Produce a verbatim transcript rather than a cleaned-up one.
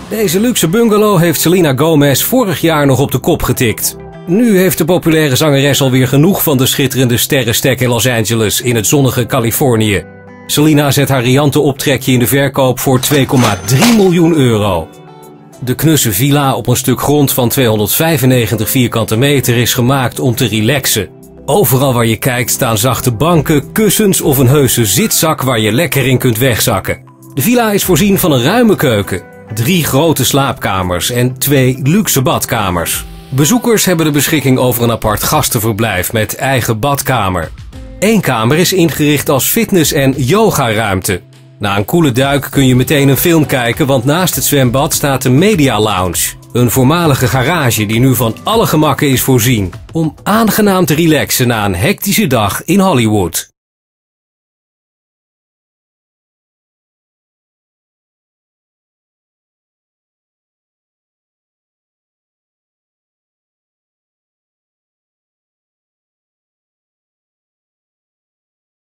Deze luxe bungalow heeft Selena Gomez vorig jaar nog op de kop getikt. Nu heeft de populaire zangeres alweer genoeg van de schitterende sterrenstek in Los Angeles in het zonnige Californië. Selena zet haar riante optrekje in de verkoop voor twee komma drie miljoen euro. De knusse villa op een stuk grond van tweehonderdvijfennegentig vierkante meter is gemaakt om te relaxen. Overal waar je kijkt staan zachte banken, kussens of een heuse zitzak waar je lekker in kunt wegzakken. De villa is voorzien van een ruime keuken, drie grote slaapkamers en twee luxe badkamers. Bezoekers hebben de beschikking over een apart gastenverblijf met eigen badkamer. Eén kamer is ingericht als fitness- en yogaruimte. Na een koele duik kun je meteen een film kijken, want naast het zwembad staat de Media Lounge. Een voormalige garage die nu van alle gemakken is voorzien. Om aangenaam te relaxen na een hectische dag in Hollywood.